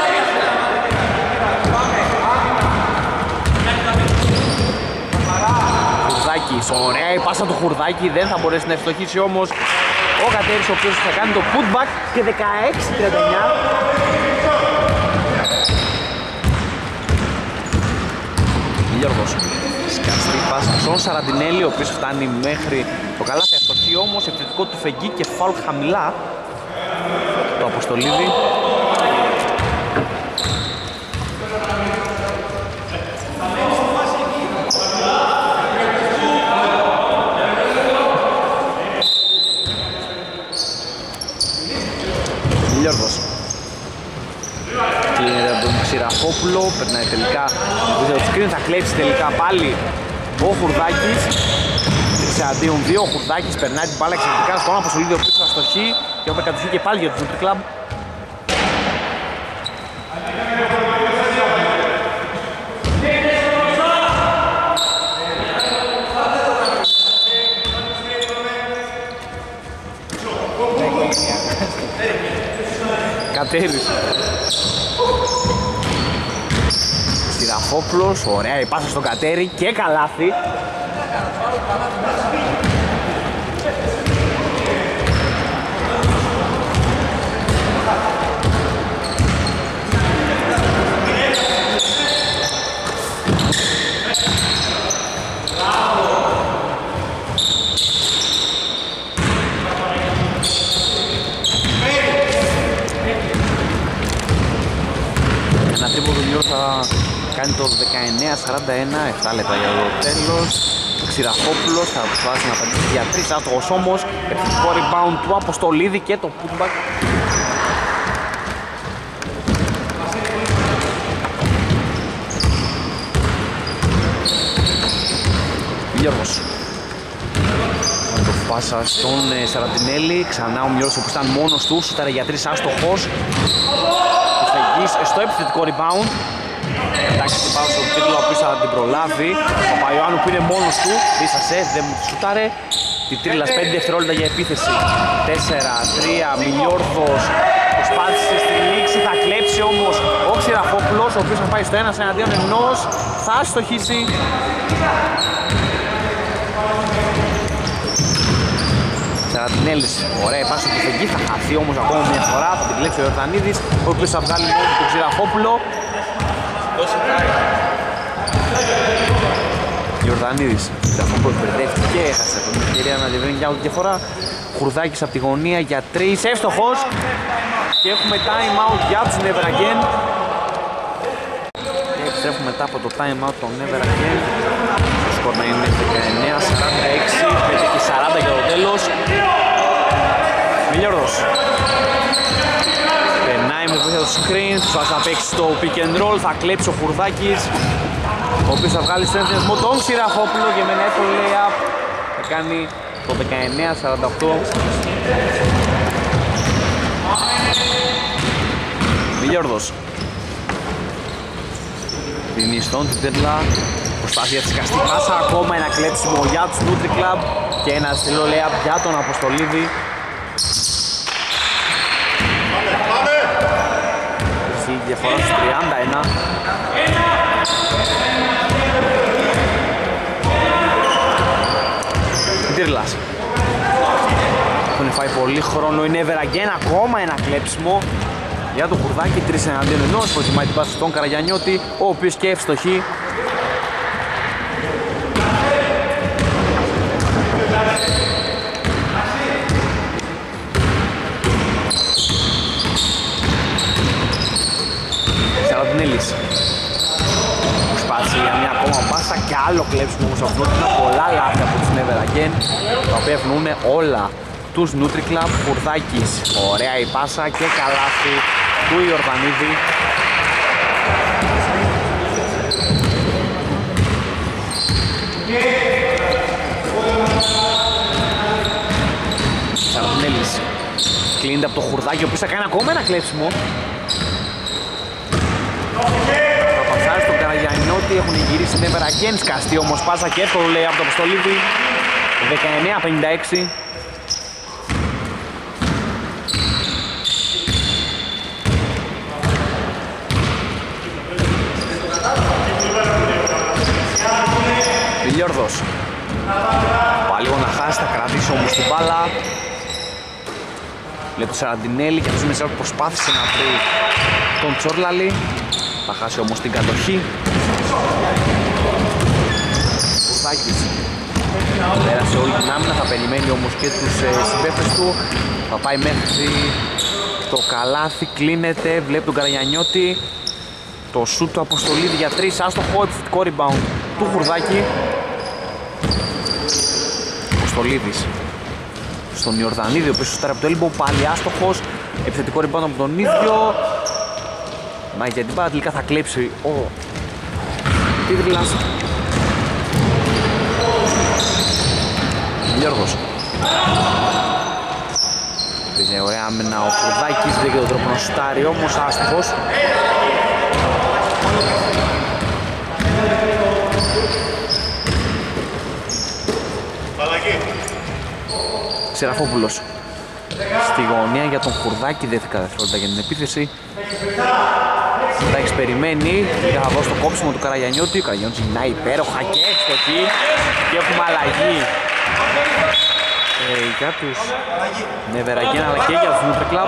Χουρδάκης, ωραία η πάσα του Χουρδάκη, δεν θα μπορέσει να ευστοχίσει όμως ο Κατέρης, ο οποίος θα κάνει το putback και 16-39. Γιώργος, σκαστή πάσα στον Σαραντινέλη, ο οποίος φτάνει μέχρι το καλάθι, αστοχή όμως, επιθετικό του Φεγγί και φάουλ χαμηλά το Αποστολίδη. Γιώργος κλείνεται από τον Ξηραφόπουλο, περνάει τελικά το screen, θα κλέψει τελικά πάλι ο Χουρδάκης. 3-2, ο Χουρδάκης περνάει την μπάλα εξαιρετικά στον Αποστολίδη, ο οποίος θα στοχεί και έχουμε κατοχή και πάλι για το Country Club. Κατέρης, Σιραφόπουλος, ωραία η πάσα στον Κατέρη και καλάθι. Ένα τρίποντο του Γιώργου θα κάνει το 19-41, 7 λεπτά για το τέλος. Ο Ξηραφόπουλος θα προσπαθήσει να πατήσει για 3, άτοχος όμως. Επιθετικό rebound του Αποστολίδη και το putback. Γιώργος. Το πάσα στον Σαραντινέλη, ξανά ο Μιώσος που ήταν μόνος του, σούταρε για 3, άστοχος. Στο επιθετικό rebound. Εντάξει την πάω στον τίτλο, ο οποίος θα την προλάβει. Ο Παϊωάννου που είναι μόνος του, βίσασε, δεν μου τη σούταρε. Τη Τρίλας 5 δευτερόλεπτα για επίθεση. 4-3, Μιλιόρδος προσπάθησε στη λήξη, θα κλέψει όμως ο Ξηραφόπουλος, ο οποίος θα πάει στο 1 εναντίον ενός, θα στοχίσει. Σαρατινέλης, ωραία πάση του Φεγγί, θα χαθεί όμως ακόμα μια φορά, θα την κλέψει ο Ιορδανίδης, ο οποίος θα βγάλει μόνο τον Ξηραφόπουλο. Ιορδανίδης, Ξηραφόπουλος μπερδεύτηκε και έχασε την ευκαιρία να διευρύνει για άλλη διαφορά. Χουρδάκης από τη γωνία για 3, εύστοχος και έχουμε time out για τους Never Again. Και επιστρέφουμε μετά από το time out των Never Again. Το σκορ να είναι 19-46, 5 και 40 για το τέλος. Μιλιόρδος περνάει με βοήθεια του screen, θα παίξει στο pick and roll, θα κλέψει ο Χουρδάκης, ο οποίος θα βγάλει στο ενθουσιασμό τον Ξηραφόπουλο και με ένα εύκολο lay-up θα κάνει το 19-48. Μιλιόρδος δίνει στον Τιτέρλα, προσπάθεια της καστή πάσα, ακόμα ένα κλέψιμο για τους Country Club και ένα στυλό lay-up για τον Αποστολίδη. Η διαφορά στους 31. Τιτέρλας έχουν φάει πολύ χρόνο, είναι Never Again, ακόμα ένα κλέψιμο για το Χουρδάκη, 3 εναντίον ενός, προτιμάει την πάση στον Καραγιαννιώτη, ο οποίος και ευστοχεί. Σαραντινέλης προσπάθησε για μια ακόμα πάσα και άλλο κλέψιμο όμως αυτό, είναι πολλά λάθη από τους Never Again, τα οποία ευνοούν όλα τους Country Club. Χουρδάκης, ωραία η πάσα και καλάθι του Ιορδανίδη. κλείνεται από το Χουρδάκι, ο οποίος θα κάνει ακόμα ένα κλέψιμο. Θα πασάρει στον Καραγιαννιώτη, έχουν γυρίσει με Βεραγγέν, σκαστεί όμως πάσα και εύκολο λέει από το Αποστολίδη. 19-56. Λιόρδος. Πάλι λίγο να χάσει, θα κρατήσει όμως την μπάλα. Λέει το Σαραντινέλη και αυτός μέσα προσπάθησε να βρει τον Τσόρλαλη. Θα χάσει όμως την κατοχή. Κουρδάκης πέρασε όλη την άμυνα, θα περιμένει όμως και τους συμπαίκτες του. Θα πάει μέχρι το καλάθι, κλείνεται, βλέπει τον Καραγιαννιώτη. Το σούτ του Αποστολίδη για 3, άστοχο, επιθετικό rebound του Χουρδάκη. Αποστολίδης στον Ιορδανίδη, ο οποίος σουτάρει από το έλμπο, πάλι άστοχος. Επιθετικό rebound από τον ίδιο. Μα για την πάρα τελικά θα κλέψει ο Τίδρυλας. Γιώργος. Πήγε ωραία άμυνα ο Χουρδάκης, δεν είχε τον τρόπο να σουτάρει όμως, άστοχος. Ξεραφόπουλος στη γωνία για τον Χουρδάκη, δεν θα δευτερόλεπτα για την επίθεση. Χουρδάκης περιμένει και θα δώσει το κόψιμο του Καραγιαννιώτη. Ο Καραγιαννιώτης γυρνάει υπέροχα και εύστοχη και έχουμε αλλαγή για τους Νεβεραγγέν αλλά και για τους Νούτρε Κλαμπ.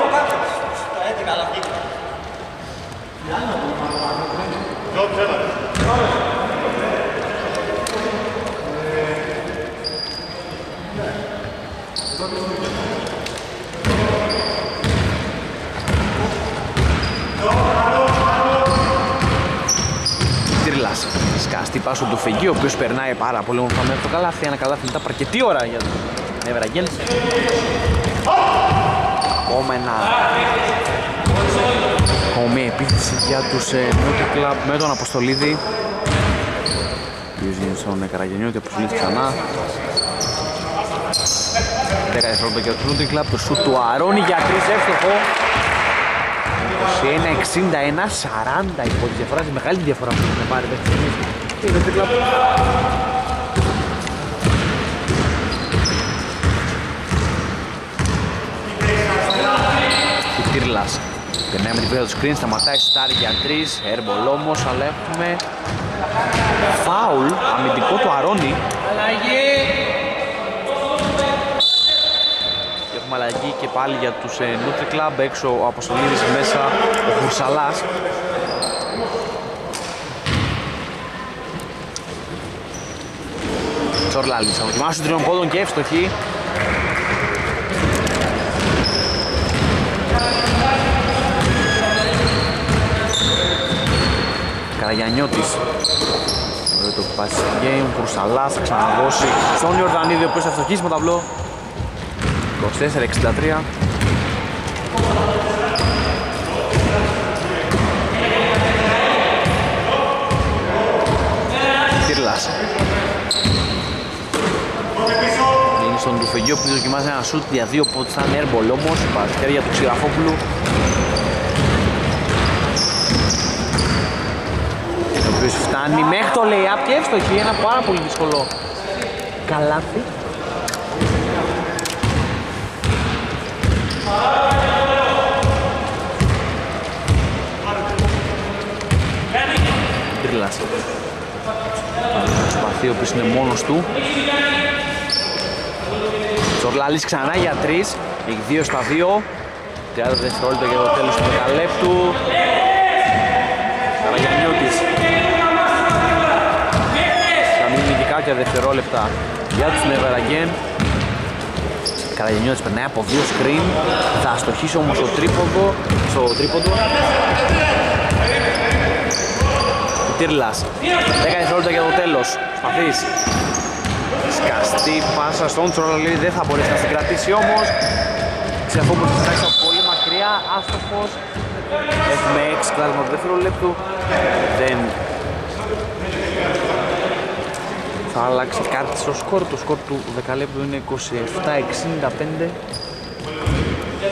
Τυρλάς, σκαστή πάσο του Φεγγί, ο οποίος περνάει πάρα πολύ όμορφα μέχρι το καλάθι. Ένα καλάθι μετά παρκετή ώρα για τον Νεβεραγγέν. Ακόμα μια επίθεση για τους Νούτρε Κλαμπ με τον Αποστολίδη. Ποιος είναι στον Καραγιαννιώτη, Αποστολίδη ξανά. 10 δευτερόλεπτα για τους Νούτρε Κλαμπ, το σουτ του Αρώνη για 3 εύστοχο. 21-61-40 υπό τη διαφορά, τη μεγάλη διαφορά που έχουν πάρει μέχρι στιγμής οι Νούτρε Κλαμπ. Τύρλας περνάει με την πέρα του screen, σταματάει στάρι για 3, airball όμως, αλλά έχουμε φάουλ αμυντικό του Αρώνη. Και έχουμε αλλαγή και πάλι για τους Νούτρε Κλαμπ, έξω ο Αποστολίδης, μέσα ο Χουρσαλάς. Τσορλάλης θα δοκιμάσει τριών πόντων και εύστοχη. Καραγιαννιώτης. Ωραίο το pass game, Κουρσαλάς θα ξαναδώσει στον Ιορδανίδη, ο οποίος θα φτωχίσει με ταυλό. 24-63. Τύρλας. Είναι στον Τουφεγγιό που δοκιμάζει ένα σούτ για 2 πόντους, θα είναι airball όμως, παρασκευή για του Ξηραφόπουλου. Ο οποίος φτάνει μέχρι το lay-up και εύστοχη, ένα πάρα πολύ δύσκολο καλάθι. Τύρλας. Προσπαθεί ο οποίος είναι μόνος του. Τσορλάλης ξανά για 3, έχει 2 στα 2. 30 δευτερόλεπτα για το τέλος του δεκαλέπτου. Καραγιαννιώτης. Θα μείνει και κάποια δευτερόλεπτα για τους Νεβεραγγέν. Καραγιαννιώτης περνάει από 2 screen. Θα αστοχίσει όμως στο τρίποντο. Τύρλας. 10 δευτερόλεπτα για το τέλος. Σπαθής. Σκαστή πάσα στον Τσορλαλή, δεν θα μπορέσει να την κρατήσει όμως. Ξαφόπουλος θα φτάσει από πολύ μακριά, άστοχος. Έχουμε 6 κλάσμα του δευτερόλεπτου. Δεν θα αλλάξει κάτι στο σκορ. Το σκορ του δεκαλέπτου είναι 27-65.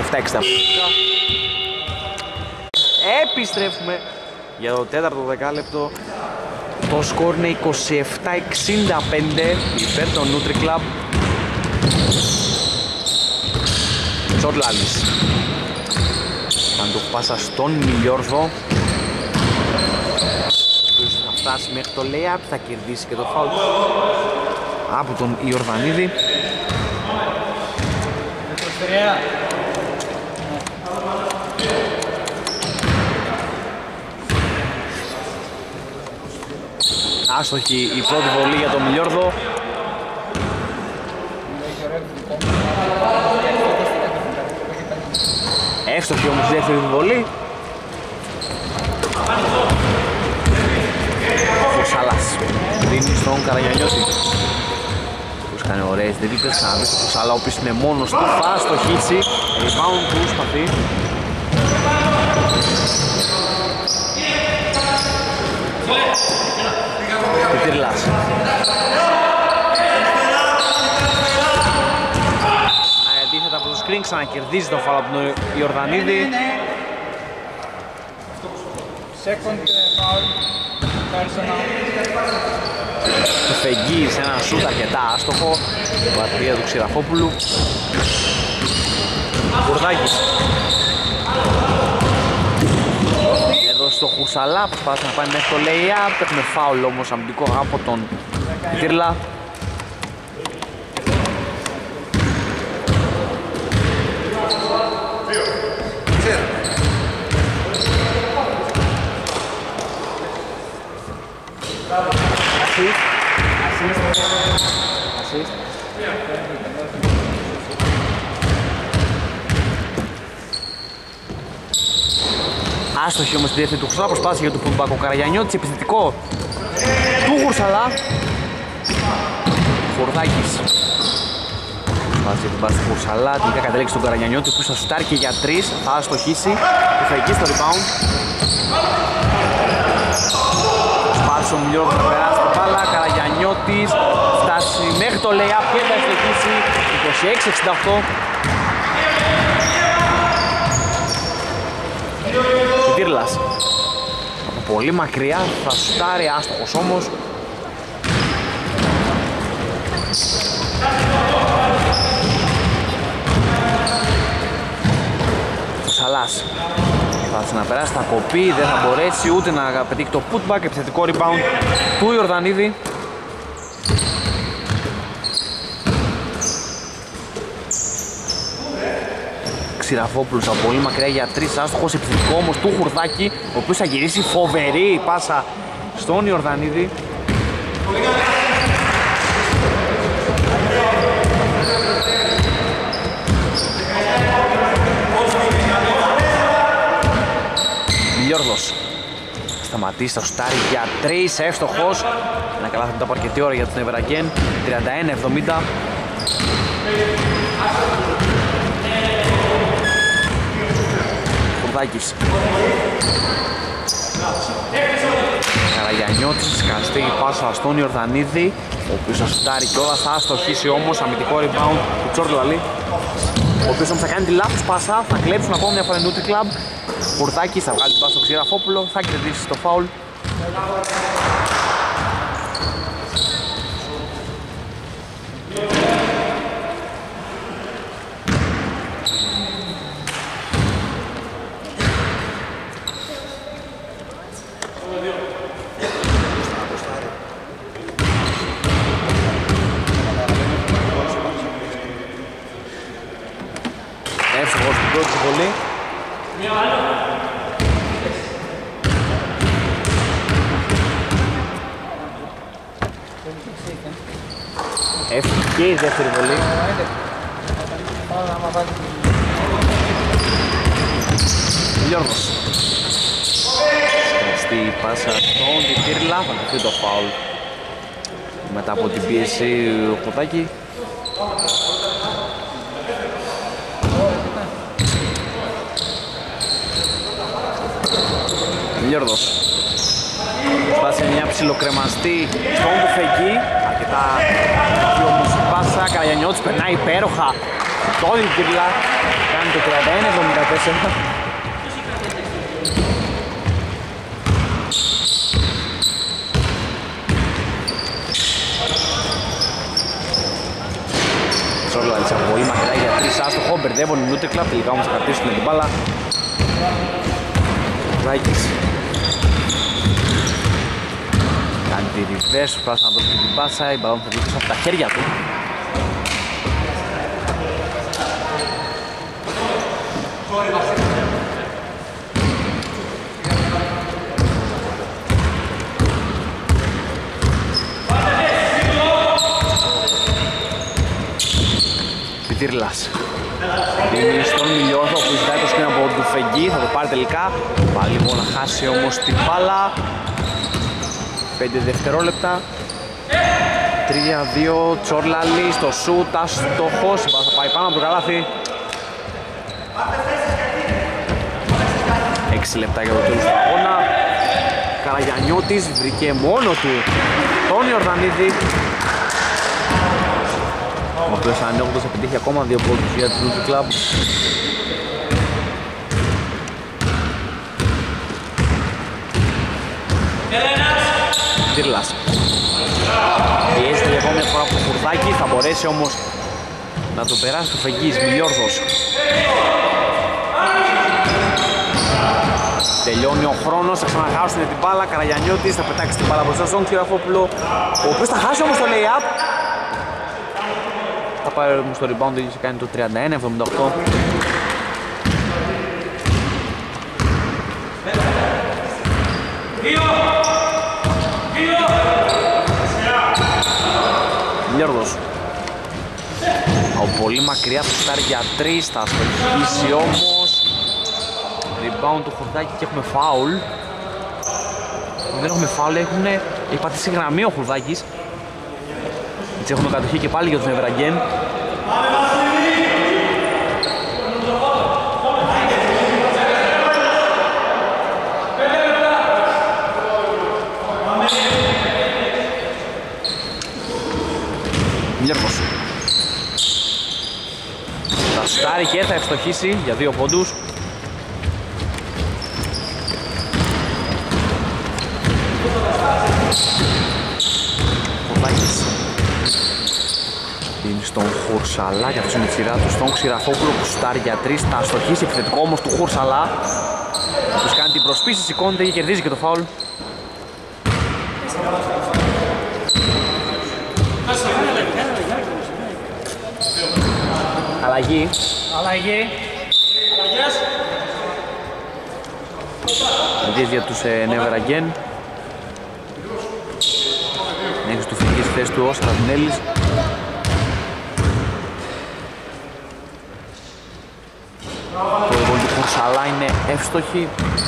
57-60. Επιστρέφουμε για το τέταρτο δεκάλεπτο. Το σκορ είναι 27-65 υπέρ των Nutri Club. Τσόρλαλης αν το πάσα στον Μιλιόρδο, θα φτάσει μέχρι το layup, θα κερδίσει και το foul από τον Ιορδανίδη. Άστοχη η πρώτη βολή για τον Μιλιόρδο. Εύστοχη όμως η δεύτερη βολή. Ο Σαλάς δίνει στον Καραγιαννιώτη. Τους κάνει ωραίες δίπλες, ξαναδεί στον Σαλά, ο οποίος είναι μόνος του. Θα αστοχίσει, rebound του σπαθί. Πιτήρλας. Αντίθετα από το screen, ξανακερδίζει το φάουλ από τον Ιορδανίδη. Second foul, personal. Του Φεγγί σε ένα σούτ αρκετά άστοχο. Πατρία του Ξηραφόπουλου. Μπουρδάκης. Εδώ στο Χουρσαλά προσπάθησε να πάει μέχρι το lay-up. Έχουμε φάουλ όμως αμυντικό από τον Τύρλα. Άστοχη όμως τη δεύτερη του Χουρσαλά, προσπάθησε για το putback ο Καραγιαννιώτης, επιθετικό του Χουρσαλά. Χορδάκης προσπάθησε για την πάση του Χουρσαλά, τελικά κατέληξε τον Καραγιαννιώτη που θα σουτάρει και για 3, θα αστοχίσει, του θα εκεί στο rebound. Προσπάθησε ο Μιλιόρδος να περάσει την μπάλα, Καραγιαννιώτης φτάσει μέχρι το lay-up και θα αστοχίσει, 26-68. Τύρλας από πολύ μακριά θα σουτάρει, άστοχος όμως. Ο Σαλάς θα να περάσει, θα κοπεί, δεν θα μπορέσει ούτε να πετύχει το putback. Επιθετικό rebound του Ιορδανίδη. Ξηραφόπουλος από πολύ μακριά για 3, άστοχος, επιθετικό όμως του Χουρδάκη, ο οποίος θα γυρίσει φοβερή πάσα στον Ιορδανίδη. Μιλιόρδος σταματήσει το στάρι για 3, εύστοχος. Ένα καλά θα από αρκετή ώρα για τον Ευεραγγέν, 31-70. Χουρδάκης. Καραγιαννιώτης, σκαστή η πάσα στον Ιορδανίδη, ο οποίος θα σουτάρει κιόλας, θα αστοχίσει όμως, αμυντικό rebound του Τσόρλαλη, ο οποίος όμως θα κάνει τη λάθος πάσα, θα κλέψουν ακόμα μια φορά Nutri Club. Χουρδάκης θα βγάλει την πάσα στο Ξηραφόπουλο, θα κερδίσει το φάουλ. Εύστοχος στην πρώτη βολή. Εύστοχη και η δεύτερη βολή. Γιώργος. Στη πάσα στον Τύρλα, θα δοθεί το φάουλ μετά από την πίεση ο Χουρδάκη. Γιώργος προσπάθησε μια ψιλοκρεμαστή στον του Φεγγί, αρκετά όμως η πάσα. Καραγιαννιώτης περνάει υπέροχα Τότε η Τύρλα κάνει το 31-74. Τσόρλαλης από πολύ μακριά για 3 άστοχο, μπερδεύουν η Νούτρικλαπ, τελικά όμως θα κρατήσουν την μπάλα. Ράκης κάνει τη reverse, προσπάθησε να δώσει την πάσα, η μπάλα θα βγει από τα χέρια του. Πιτήρλας δίνει στον Μιλιόρθο που ζητάει το σκριν από τον Τουφεγγί, θα το πάρει τελικά. Πάλι λοιπόν να χάσει όμως την μπάλα. 5 δευτερόλεπτα. 3-2, Τσόρλαλη στο σούτ, αστοχός, η μπάλα θα πάει πάνω από το καλάθι. 6 λεπτά για το τέλος του αγώνα. Καραγιαννιώτης βρήκε μόνο του τον Ιορδανίδη, ο οποίος ανέγοντας θα πετύχει ακόμα 2 πόντους για την Νούτρικλαπ. Τύρλας πιέζεται για μια φορά από το Φουρδάκι, θα μπορέσει όμως να τον περάσει το Φεγγής. Μιλιόρδος τελειώνει ο χρόνος, θα ξαναχάσουν την μπάλα. Καραγιαννιώτης θα πετάξει την μπάλα μπροστά στον Ξηραφόπουλο, ο οποίος θα χάσει όμως το lay-up. Θα πάρει όμως το rebound και κάνει το 31-78. Μιλιόρδος από πολύ μακριά του στάρει για 3, θα αστοχίσει όμως. Rebound του Χουρδάκη και έχουμε φάουλ. Δεν έχουμε φάουλ, έχει πατήσει γραμμή ο Χουρδάκης. Έτσι έχουμε κατοχή και πάλι για τους Νευραγκέν. Μιλιόρδος θα σουτάρει και θα ευστοχίσει για 2 πόντους. Χουρδάκης δίνει στον Χουρσαλά και αυτός είναι η σειρά του στον Ξηραφόπουλο που σουτάρει για 3, θα αστοχίσει, επιθετικό όμως του Χουρσαλά, ο οποίος κάνει την προσπίση, σηκώνεται και κερδίζει και το φάουλ. Αλλαγή. Αλλαγές για τους Never Again. Έχεις του φυγής στη θέση του Όσκαρ Ραδινέλης. Το ρεβόλ του Κουρσαλά είναι εύστοχη.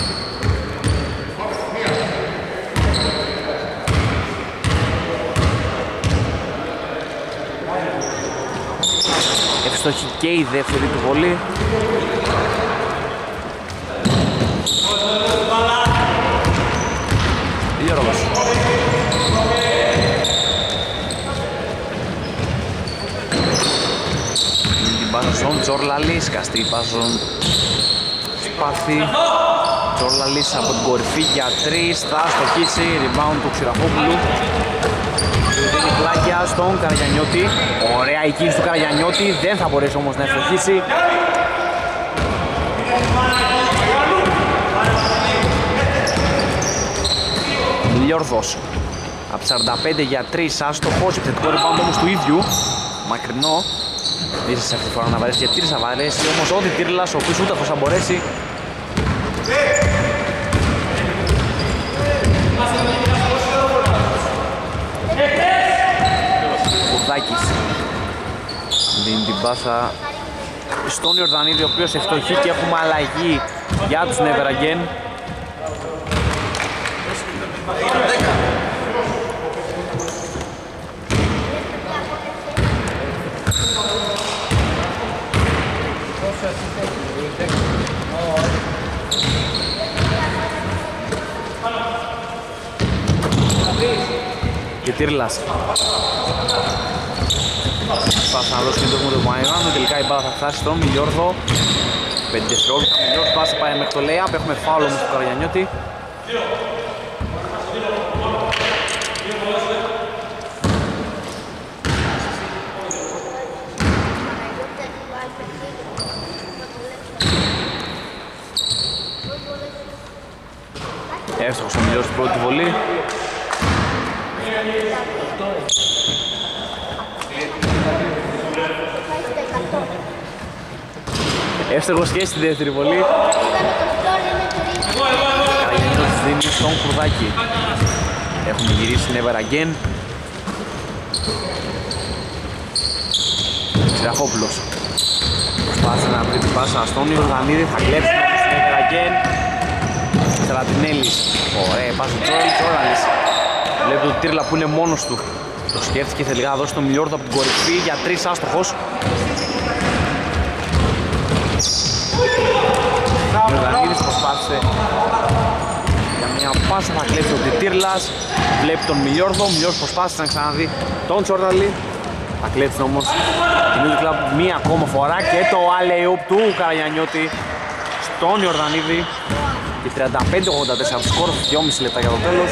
Εύστοχη και η δεύτερη του βολή. Ηλιόροβας. Την πάσα στον Τζορλαλής, σκαστή πάσα στον Σπάθη. Τζορλαλής από την κορυφή για 3, θα στοχίσει, rebound του Ξηραφόπουλου. Δίνει πλάκια στον Καραγιαννιώτη. Ωραία η κίνηση του Καραγιαννιώτη, δεν θα μπορέσει όμως να ευστοχίσει. Μιλιόρδος από 45 για 3, άστοχος, επιθετικό rebound όμως του ίδιου. Μακρινό. Ίσως αυτή τη φορά να βαρέσει για 3, θα βαρέσει όμως ό,τι Τύρλας, ο οποίος ούτε αυτός θα μπορέσει. Κουρδάκης δίνει την πάσα στον Ιορδανίδη, ο οποίος ευστοχεί και έχουμε αλλαγή για τους Never Again. Και Τύρλας Σπάσε να δώσει και το Μαϊράνο, τελικά η μπάλα θα φτάσει στον Μιλιόρδο. 5 δευτερόλεπτα, Μιλιόρδος πάσε πάει μέχρι το lay-up, έχουμε φάουλ όμως του Καραγιαννιώτη. Εύστοχος ο Μιλιόρδος στην πρώτη βολή. Εύστοχος και στη δεύτερη βολή. Καραγιαννιώτης δίνει στον Κουρδάκη. Έχουμε γυρίσει never again. Ξηραφόπουλος προσπάθησε να βρει την πάσα στον Ιορδανίδη, θα κλέψει το never again. Στρατινέλης, ωραία πάσα του Τσόραλης. Βλέπει τον Τύρλα που είναι μόνος του. Το σκέφτηκε, θέλει να δώσει τον Μιλιόρδο από την κορυφή για 3 άστοχος. Ο Ιορδανίδης προσπάθησε για μια πάσα, θα κλέψει τον Τύρλας. Βλέπει τον Μιλιόρδο, ο Μιλιόρδος προσπάθησε να ξαναδεί τον Τσόραλη. Θα κλέψει όμως την Νούτι Κλαμπ μία ακόμα φορά και το alley-oop του Καραγιαννιώτη στον Ιορδανίδη. Και 35-84 σκορ, 2,5 λεπτά για το τέλος.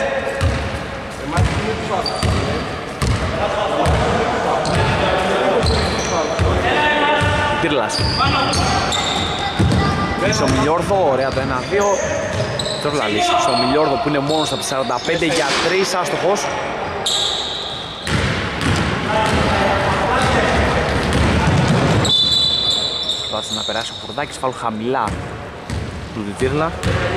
Τύρλας. Στο Μιλιόρδο, ωραία το 1-2. Τσορλαλής στο Μιλιόρδο που είναι μόνος από 45 για 3 άστοχος. Προσπάθησε να περάσει ο Κουρδάκης, φάουλ χαμηλά του Τύρλα.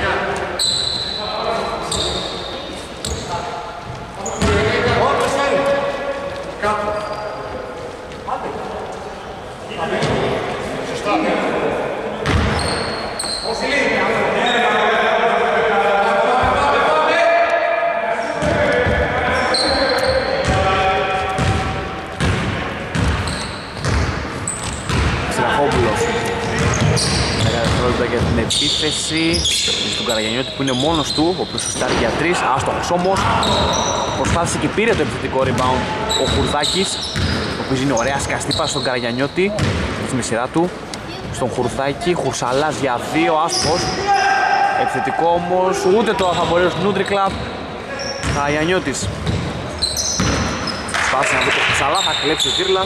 Για την επίθεση στον Καραγιαννιώτη που είναι μόνος του, ο οποίος σωστάρει για 3, άστοχος όμως. Προσπάθησε και πήρε το επιθετικό rebound ο Χουρδάκης, ο οποίος είναι ωραία σκαστή πάσα στον Καραγιαννιώτη στην σειρά του. Στον Χουρδάκη, Χουρσαλάς για 2, άστοχος. Επιθετικό όμως, ούτε τώρα θα μπορέσει ο Νούτρι Κλαμπ. Καραγιαννιώτης προσπάθησε να βρει το Χουρσαλά, θα κλέψει ο Τύρλας.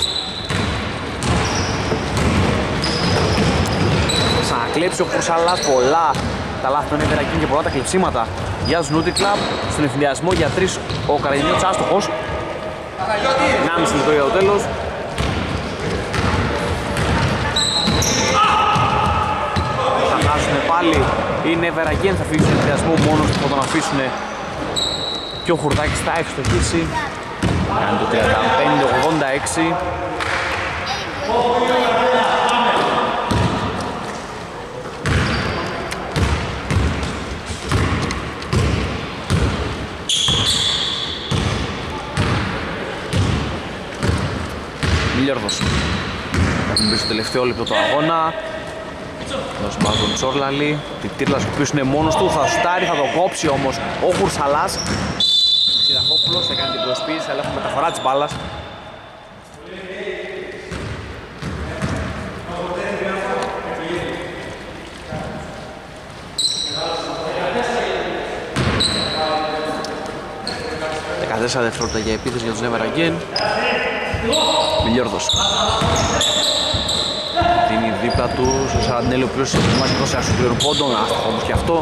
Ξανακλέψει ο Χουρσαλάς, πολλά τα λάθη των Εβερακίν και πολλά τα κλεψίματα για τους Νούτι Κλαμπ. Στον ευθυνδιασμό για 3 ο Καραγιαννιώτης άστοχος. 1,5 λεπτό για το τέλος. Θα χάσουν πάλι οι Εβερακίν, θα φύγει στον ευθυνδιασμό μόνος του, θα τον αφήσουν και ο Χουρδάκης θα ευστοχίσει. Κάνει το 35-86. Μιλιόρδος. Έχουμε μπει στο τελευταίο λεπτό του αγώνα. Δώσει πάνω τον Τσόρλαλη. Τη Τύρλας ο οποίος είναι μόνος του. Θα σουτάρει, θα το κόψει όμως ο Χουρσαλάς. Σιδαχόπουλος θα κάνει την προσποίηση, αλλά έχουμε μεταφορά της μπάλας. Δεκατέσσερα δευτερόλεπτα για επίθεση για τους Never Again. Μιλιόρδος δίνει δίπλα του στο Σαραντινέλη, ο οποίος μας δώσει ένα σουπλέρο πόντο, άστοχο όμως και αυτό.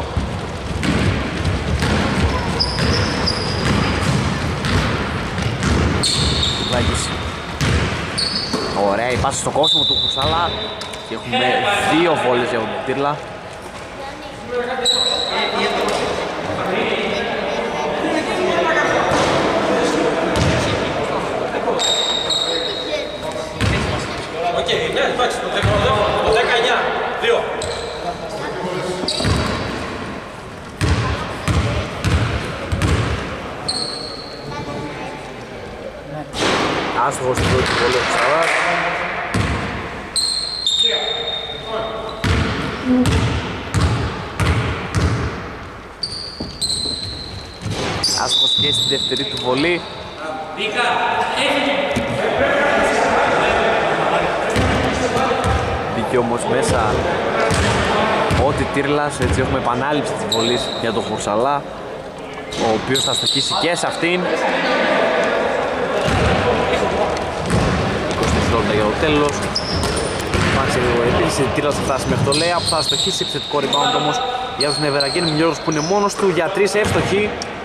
Κουρδάκης. Ωραία η πάση στο κόστιμο του Χουρσάλα και έχουμε 2 βόλες για τον Τύρλα. Εντάξει, το 19, 2. Άστοχος στην πρώτη βολή ο Ξαβάς. Άστοχος και στην δεύτερη του βολή. έχει όμως μέσα ό,τι Τύρλας, έτσι έχουμε επανάληψη της βολής για τον Χουρσαλά, ο οποίος θα στοχίσει και σε αυτήν. 20 δευτερόλεπτα για το τέλος. Μάξε λίγο επίλυση, Τύρλας θα φτάσει μέχρι το Λέα που θα στοχίσει, επιθετικό rebound όμως για τον Νεβεραγγέλ Μιλιόρος που είναι μόνος του για 3 εύστοχοι.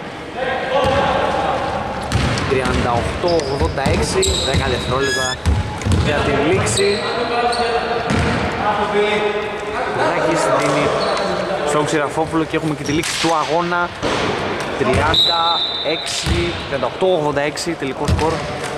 38-86, 10 δευτερόλεπτα για την λήξη. Ράκης δίνει στον Ξηραφόπουλο και έχουμε και τη λήξη του αγώνα. 38-86 τελικό σκορ.